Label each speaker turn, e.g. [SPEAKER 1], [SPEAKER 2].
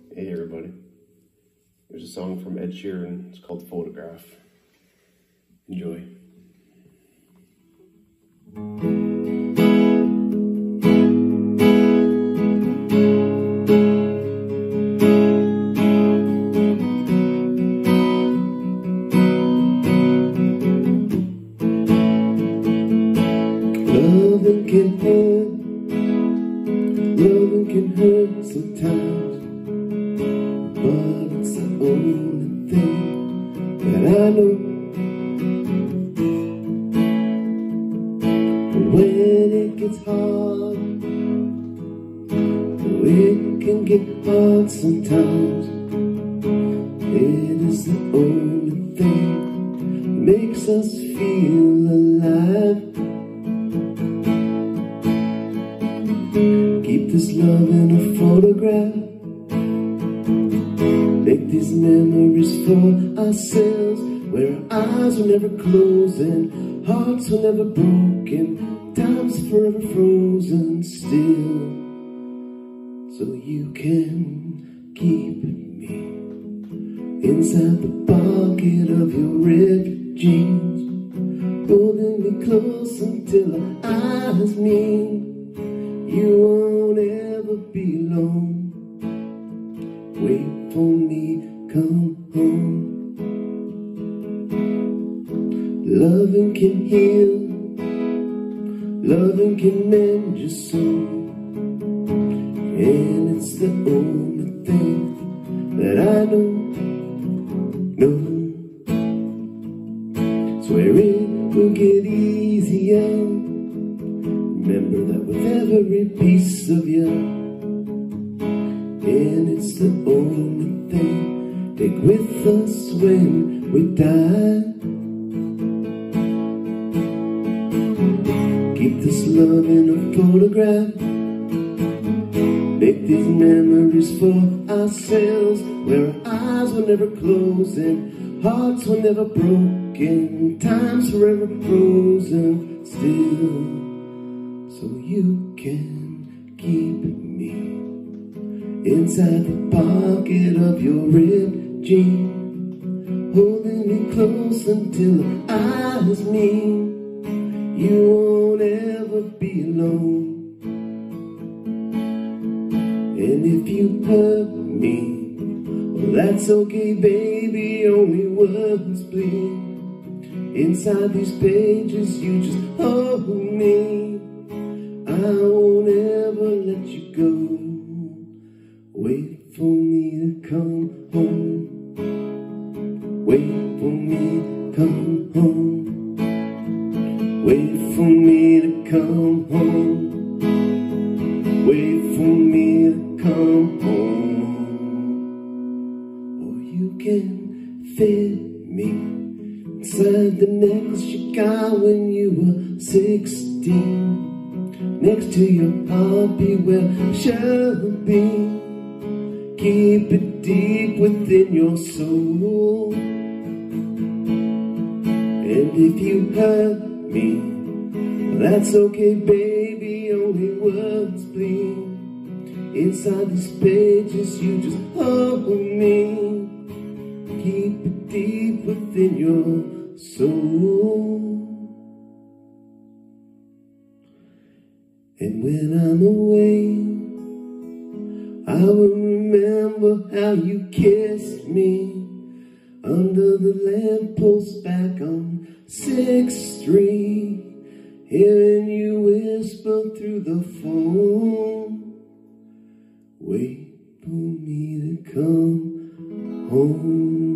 [SPEAKER 1] Hey everybody, there's a song from Ed Sheeran, it's called Photograph. Enjoy. Loving can hurt, loving can hurt sometimes, but it's the only thing that I know. When it gets hard, oh, it can get hard sometimes. It is the only thing that makes us feel alive. Keep this love in a photograph. Make these memories for ourselves, where our eyes were never closing, hearts were never broken, time's forever frozen still. So you can keep me inside the pocket of your ripped jeans, holding me close until our eyes meet. You won't ever be alone. Wait for me, come home. Loving can heal, loving can mend your soul, and it's the only thing that I know. Swear it will get easier. Remember that with every piece of you, and it's the only thing take with us when we die. Keep this love in a photograph. Make these memories for ourselves, where our eyes were never closing, hearts were never broken, time's forever frozen still. So you can keep me inside the pocket of your ripped jeans, holding me close until our eyes meet. You won't ever be alone. And if you hurt me, well, that's okay, baby, only words bleed. Inside these pages you just hold me. I won't ever let you go. Wait for me to come home. Wait for me to come home. Wait for me to come home. Wait for me to come home. Or you can fit me inside the necklace you got when you were 16. Next to your heart, be where it should be. Keep it deep within your soul. And if you hurt me, well, that's okay, baby, only words bleed. Inside these pages you just hold me. Keep it deep within your soul. And when I'm away, I will remember how you kissed me under the lamppost back on 6th Street, hearing you whisper through the phone. Wait for me to come home.